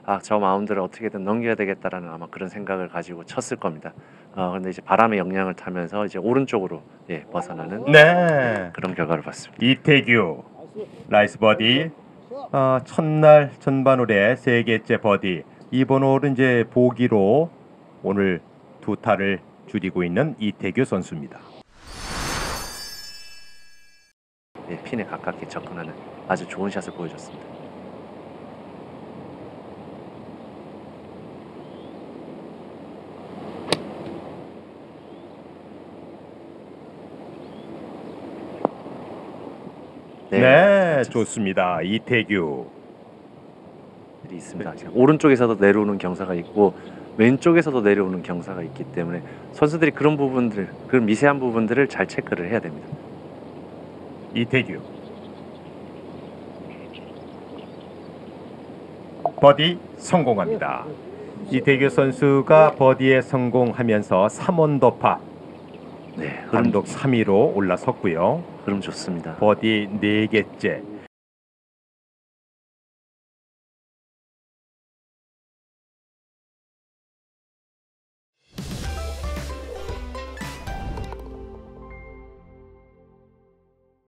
저 마운드를 어떻게든 넘겨야 되겠다라는 아마 그런 생각을 가지고 쳤을 겁니다. 근데 이제 바람의 영향을 타면서 이제 오른쪽으로 벗어나는 네. 그런 결과를 봤습니다. 이태규 나이스 버디. 첫날 전반홀에 세 개째 버디. 이번 홀은 이제 보기로 오늘 두 타를 줄이고 있는 이태규 선수입니다. 핀에 가깝게 접근하는 아주 좋은 샷을 보여줬습니다. 네, 좋습니다. 이태규. 있습니다. 오른쪽에서도 내려오는 경사가 있고 왼쪽에서도 내려오는 경사가 있기 때문에 선수들이 그런 부분들, 그런 미세한 부분들을 잘 체크를 해야 됩니다. 이태규 버디 성공합니다. 이태규 선수가 버디에 성공하면서 3언더파 단독 3위로 올라섰고요. 흐름 좋습니다. 버디 4개째.